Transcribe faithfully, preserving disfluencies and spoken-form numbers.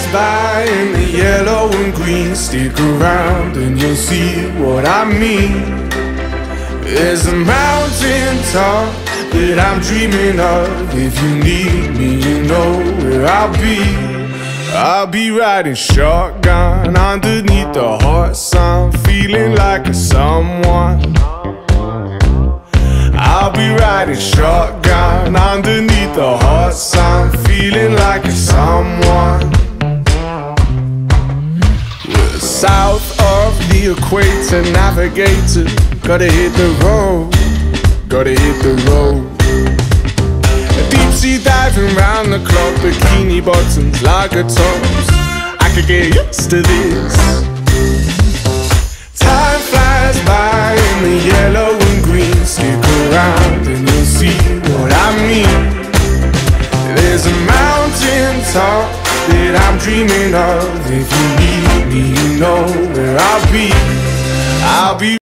by in the yellow and green. Stick around and you'll see what I mean. There's a mountain top that I'm dreaming of. If you need me, you know where I'll be. I'll be riding shotgun underneath the hot sun, feeling like a someone. I'll be riding shotgun underneath the hot sun, feeling like a someone. We're south of the equator, navigator. Gotta hit the road, gotta hit the road. Deep sea diving round the clock, bikini bottoms, lager tops. I could get used to this. Time flies by in the yellow and green. Stick around and you'll see what I mean. There's a mountain top that I'm dreaming of. If you need me, you know where I'll be. I'll be